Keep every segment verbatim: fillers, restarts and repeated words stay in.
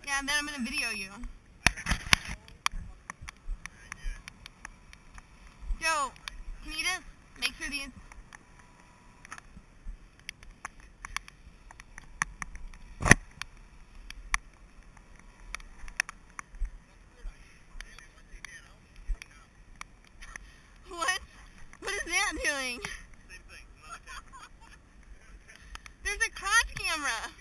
Yeah, and then I'm gonna video you. Joe, can you just make sure these... What? What is that doing? Same thing, another camera. There's a cross camera.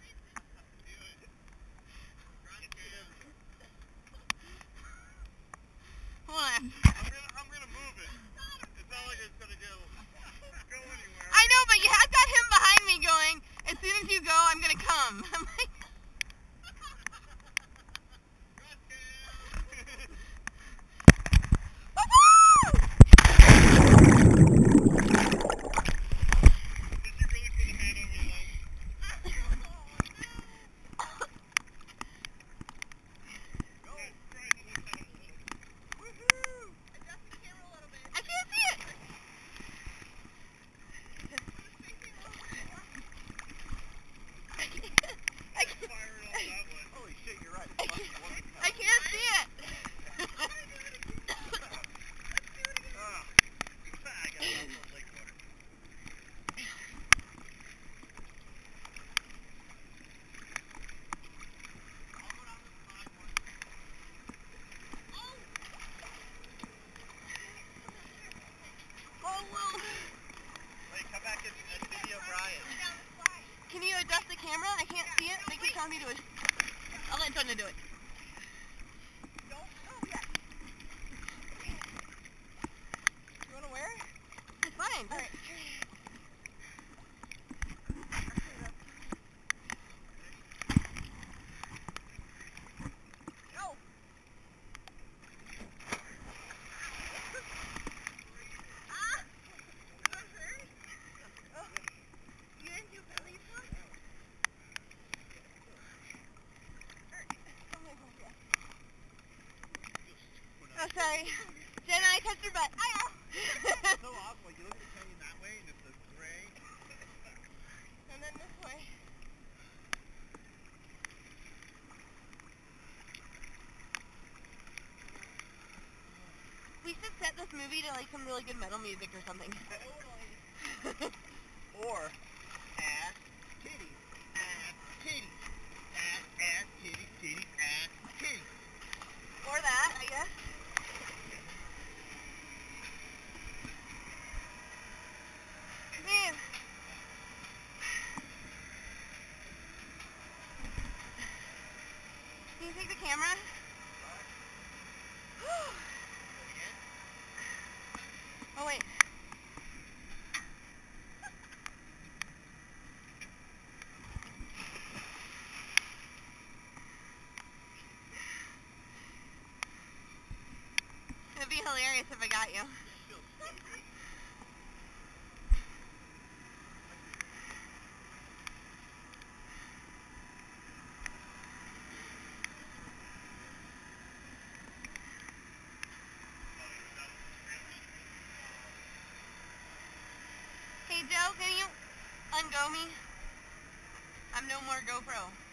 Hold on. I'm gonna, I'm gonna move it. It's not like it's gonna go, go anywhere. I know, but you have got him behind me going, as soon as you go, I'm gonna come. I'm like... Can you adjust the camera? I can't see it. They keep telling me to it. I'll let Jonah do it. Don't? Oh, yeah. You want to wear it? It's fine. All right. Go. Ah! Is that hurt? Oh. You didn't do belly flop? Oh, sorry. Jenna, I touched your butt. Ow! It's so awful. You look at the canyon that way and it's the gray. And then this way. We should set this movie to like some really good metal music or something. Or ass titties, ass titties, ass ass titties, titties, ass titties. Or that, I guess. Man. Can you take the camera? Oh wait. It'd be hilarious if I got you. Hey Joe, can you ungo me? I'm no more GoPro.